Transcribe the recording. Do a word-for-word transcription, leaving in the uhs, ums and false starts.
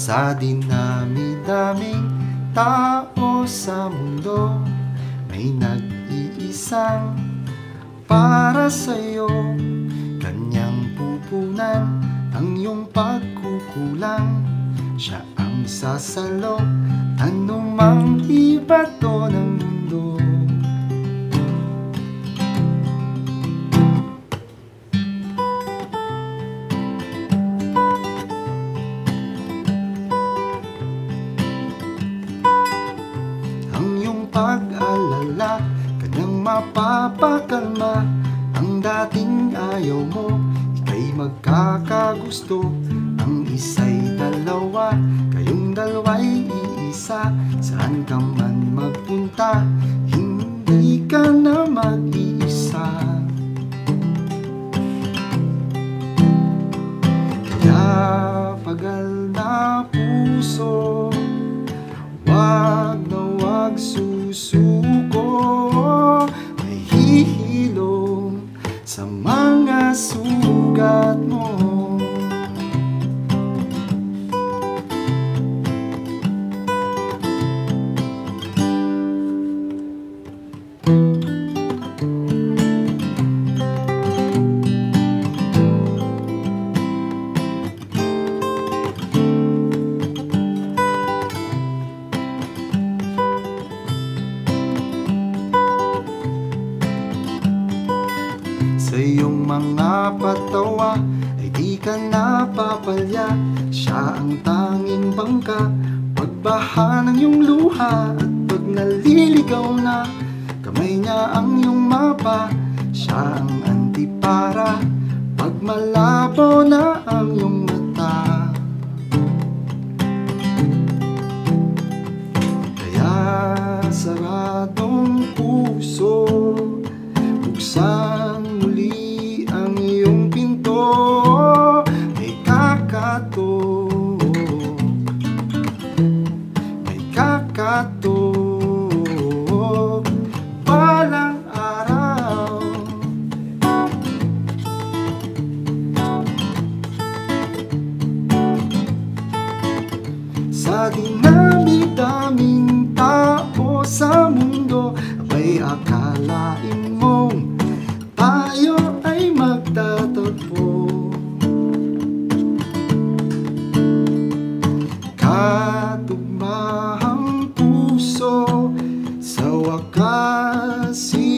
Sa dinami-daming tao sa mundo, may nag-iisang para sa'yo. Kanyang pupunan ang iyong pagkukulang. Siya ang sasalo anumang ibato ng mundo. Pag-alala, kanyang mapapakalma. Ang dating ayaw mo, ika'y magkakagusto. Ang isa'y dalawa, kayong dalawa'y iisa. Saan ka man magpunta, hindi ka na mag-iisa. Kaya pagal na puso, wag na wag susuko. May hihilom sa mga sugat mo. Sa iyong mga patawa ay di ka napapalya. Siya ang tanging bangka pagbaha ng iyong luha. At pag naliligaw na, kamay niya ang iyong mapa. Siya ang antipara pag malabo na ang iyong mata. Kaya saradong puso, buksan muli ang iyong pinto. May kakatok, may kakatok balang araw. Sa dinami-daming tao sa mundo, abay akalain mong tayo ay magtatagpo. Katugmahang puso, sa wakas